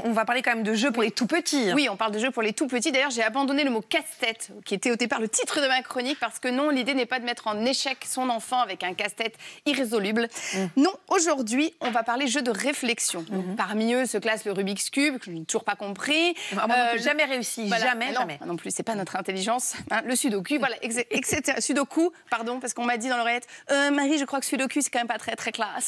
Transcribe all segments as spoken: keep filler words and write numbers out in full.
on va parler quand même de jeux pour les tout petits. Oui, on parle de jeux pour les tout petits. D'ailleurs, j'ai abandonné le mot casse-tête, qui était au départ le titre de ma chronique, parce que non, l'idée n'est pas de mettre en échec son enfant avec un casse-tête irrésoluble. Mmh. Non, aujourd'hui, on va parler jeux de réflexion. Mmh. Donc, parmi eux se classe le Rubik's Cube, que je n'ai toujours pas compris. Ah, moi, euh, jamais réussi, voilà. jamais, non, jamais. Non plus, c'est pas notre intelligence. Hein, le Sudoku, voilà, et cetera. Sudoku, pardon, parce qu'on m'a dit dans l'oreillette, euh, Marie, je crois que Sudoku, c'est quand même pas très, très classe.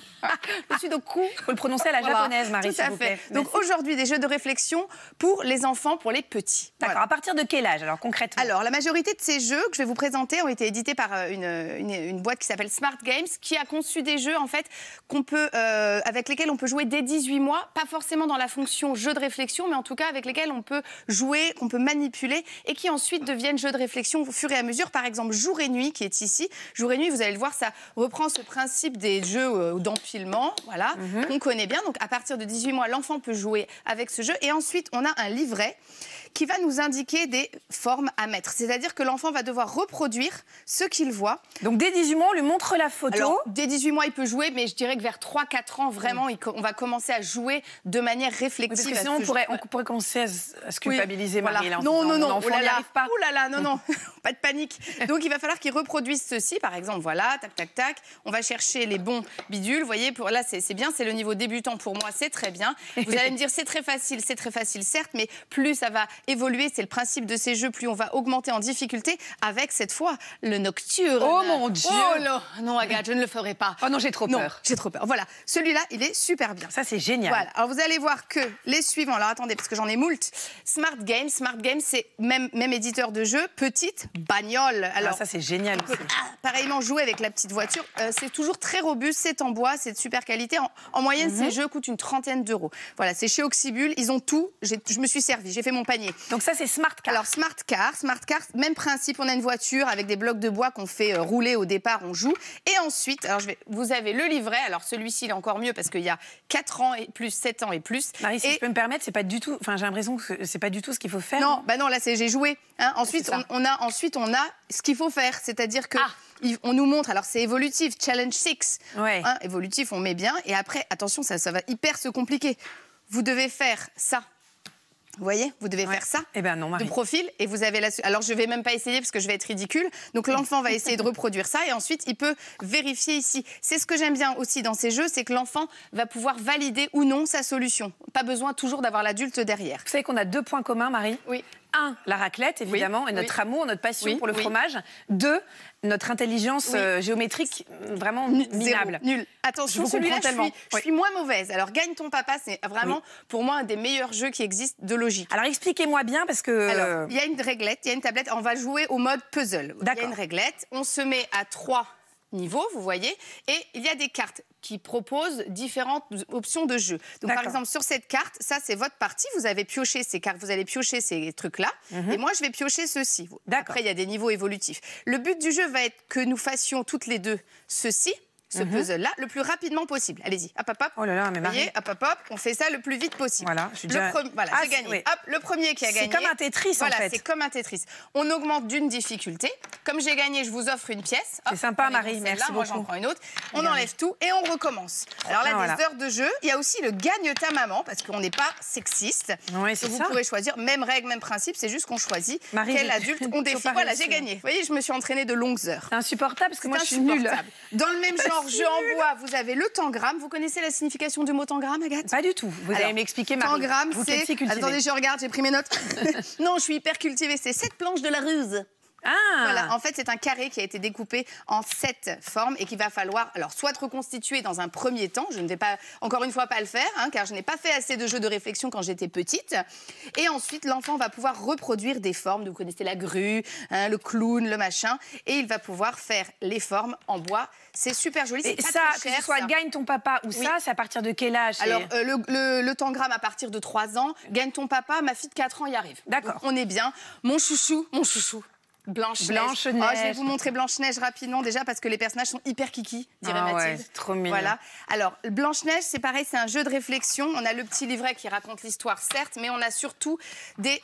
Le Sudoku, il faut le prononcer à la voilà. japonaise, Marie, tout à vous fait. plaît. Donc aujourd'hui, des jeux de réflexion pour les enfants, pour les petits. D'accord. Voilà. À partir de quel âge, alors concrètement? Alors, la majorité de ces jeux que je vais vous présenter ont été édités par une, une, une boîte qui s'appelle Smart Games, qui a conçu des jeux en fait qu'on peut, euh, avec lesquels on peut jouer dès dix-huit mois, pas forcément dans la fonction jeu de réflexion, mais en tout cas avec lesquels on peut jouer, qu'on peut manipuler, et qui ensuite deviennent jeux de réflexion au fur et à mesure. Par exemple, Jour et Nuit, qui est ici. Jour et Nuit, vous allez le voir, ça reprend ce principe des jeux euh, d'empilement, voilà. Mm-hmm. On connaît bien. Donc, à partir de dix-huit mois, l'enfant peut jouer avec ce jeu. Et ensuite, on a un livret qui va nous indiquer des formes à mettre. C'est-à-dire que l'enfant va devoir reproduire ce qu'il voit. Donc, dès dix-huit mois, on lui montre la photo. Alors, dès dix-huit mois, il peut jouer, mais je dirais que vers trois quatre ans, vraiment, oui. on va commencer à jouer de manière réflexive. Oui, parce que sinon, on pourrait, on pourrait commencer à se, à se culpabiliser, oui, Marie. Voilà. Non, non, non. On n'y arrive pas. Ouh là là, non, non. Pas de panique. Donc, il va falloir qu'il reproduise ceci, par exemple. Voilà, tac, tac, tac. On va chercher les bons bidules. Vous voyez, pour, là, c'est bien. C'est le niveau débutant pour moi. C'est très bien. Vous allez me dire, c'est très facile. C'est très facile, certes, mais plus ça va évoluer. C'est le principe de ces jeux, plus on va augmenter en difficulté avec, cette fois, le Nocturne. Oh mon Dieu! Oh là, non, Agathe, je ne le ferai pas. Oh non, j'ai trop peur. Non, j'ai trop peur. Voilà, celui-là, il est super bien. Ça, c'est génial. Voilà, alors vous allez voir que les suivants, alors attendez, parce que j'en ai moult. Smart Games, Smart Games, c'est même, même éditeur de jeux, petite bagnole. Alors, ah, ça, c'est génial. On peut, ah, pareillement, jouer avec la petite voiture. Euh, c'est toujours très robuste, c'est en bois, c'est de super qualité. En, en moyenne, mm-hmm. ces jeux coûtent une trentaine d'euros. Voilà, c'est chez Oxybul, ils ont tout. Je me suis servi, j'ai fait mon panier. Donc ça, c'est Smart Car. Alors, Smart Car, Smart Car, même principe, on a une voiture avec des blocs de bois qu'on fait euh, rouler au départ, on joue. Et ensuite, alors je vais, vous avez le livret, alors celui-ci, il est encore mieux parce qu'il y a quatre ans et plus, sept ans et plus. Marie, si et... je peux me permettre, c'est pas du tout, enfin j'ai l'impression que c'est pas du tout ce qu'il faut faire. Non, bah non, là c'est j'ai joué. Hein. Ensuite, on, on a, ensuite, on a ce qu'il faut faire, c'est-à-dire que... Ah. On nous montre, alors c'est évolutif, challenge six. Ouais. Hein, évolutif, on met bien. Et après, attention, ça, ça va hyper se compliquer. Vous devez faire ça. Vous voyez, vous devez ouais. faire ça eh ben non, Marie. de profil et vous avez la... Alors, je ne vais même pas essayer parce que je vais être ridicule. Donc, l'enfant va essayer de reproduire ça et ensuite, il peut vérifier ici. C'est ce que j'aime bien aussi dans ces jeux, c'est que l'enfant va pouvoir valider ou non sa solution. Pas besoin toujours d'avoir l'adulte derrière. Vous savez qu'on a deux points communs, Marie. Oui. Un, la raclette, évidemment, oui, et notre oui. amour, notre passion oui, pour le oui. fromage. Deux, notre intelligence oui. euh, géométrique vraiment minable. Zéro, nul. Attention, celui-là, je, oui. je suis moins mauvaise. Alors, Gagne ton papa, c'est vraiment, oui. pour moi, un des meilleurs jeux qui existent de logique. Alors, expliquez-moi bien, parce que... Alors, il y a une réglette, il y a une tablette. On va jouer au mode puzzle. Il y a une réglette. On se met à trois niveaux, vous voyez. Et il y a des cartes qui proposent différentes options de jeu. Donc, par exemple, sur cette carte, ça, c'est votre partie. Vous avez pioché ces cartes, vous allez piocher ces trucs-là. Mm-hmm. Et moi, je vais piocher ceci. Après, il y a des niveaux évolutifs. Le but du jeu va être que nous fassions toutes les deux ceci. Ce mm-hmm. puzzle-là, le plus rapidement possible. Allez-y, hop, hop, hop. Oh là là, mais Marie... Vous voyez, hop, hop, hop, on fait ça le plus vite possible. Voilà, je suis déjà... Le pre... Voilà, ah, j'ai gagné. Oui. Hop, le premier qui a gagné. C'est comme un Tetris, voilà, en fait. c'est comme un Tetris. On augmente d'une difficulté. Comme j'ai gagné, je vous offre une pièce. C'est sympa, Marie, merci beaucoup. Moi, j'en prends une autre. On Bien. enlève tout et on recommence. Alors là, ah, voilà. des heures de jeu. Il y a aussi le gagne ta maman, parce qu'on n'est pas sexiste. Oui, c'est vous ça. pourrez choisir, même règle, même principe, c'est juste qu'on choisit Marie, quel adulte on défie. Voilà, j'ai gagné. Vous voyez, je me suis entraînée de longues heures. C'est insupportable, parce que moi, je suis nulle. Dans le même genre, jeu en bois, vous avez le tangram. Vous connaissez la signification du mot tangram, Agathe? Pas du tout. Vous Alors, allez m'expliquer, Marie. Tangram, c'est... Attendez, je regarde, j'ai pris mes notes. Non, je suis hyper cultivée. C'est sept planches de la ruse. Ah. Voilà, en fait, c'est un carré qui a été découpé en sept formes et qu'il va falloir, alors, soit reconstituer dans un premier temps. Je ne vais pas, encore une fois, pas le faire, hein, car je n'ai pas fait assez de jeux de réflexion quand j'étais petite. Et ensuite, l'enfant va pouvoir reproduire des formes. Vous connaissez la grue, hein, le clown, le machin. Et il va pouvoir faire les formes en bois. C'est super joli. Et ça, que ce soit Gagne ton papa ou oui. ça, c'est à partir de quel âge? Alors, euh, le, le, le tangram à partir de trois ans. Gagne ton papa, ma fille de quatre ans y arrive. D'accord. On est bien. Mon chouchou, mon chouchou. Blanche-Neige. Blanche oh, je vais vous montrer Blanche-Neige rapidement, déjà, parce que les personnages sont hyper kiki, dirait ah, Mathilde. Ouais, trop mignon. Voilà. Alors, Blanche-Neige, c'est pareil, c'est un jeu de réflexion. On a le petit livret qui raconte l'histoire, certes, mais on a surtout des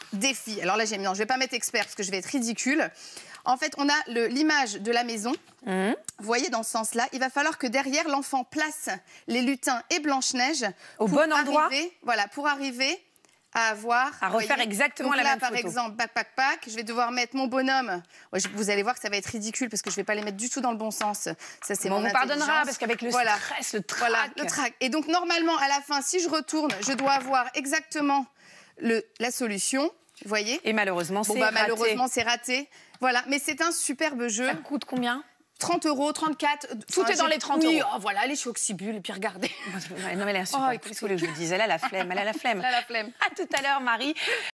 défi. Alors là, j'ai mis, non, je vais pas mettre expert parce que je vais être ridicule. En fait, on a l'image de la maison. Mmh. Vous voyez, dans ce sens-là, il va falloir que derrière, l'enfant place les lutins et Blanche-Neige au bon endroit. Arriver, voilà, pour arriver à avoir... À refaire voyez, exactement la là, même par photo. Par exemple, pack, pack, pack, je vais devoir mettre mon bonhomme. Ouais, je, vous allez voir que ça va être ridicule parce que je ne vais pas les mettre du tout dans le bon sens. Ça, c'est bon, mon on pardonnera parce qu'avec le voilà. stress, le trac... Voilà, le trac. Et donc, normalement, à la fin, si je retourne, je dois avoir exactement le, la solution. Vous voyez? Et malheureusement, bon, c'est bah, raté. Malheureusement, c'est raté. Voilà, mais c'est un superbe jeu. Ça coûte combien? trente euros, trente-quatre. Tout enfin, est dans les trente euros. Oui, oh, voilà, allez, je suis Oxybul, et puis regardez. Non, mais elle est insupportable. Oh, écoutez, ce que je vous dise, elle a la flemme, elle a la flemme. Elle a la flemme. À tout à l'heure, Marie.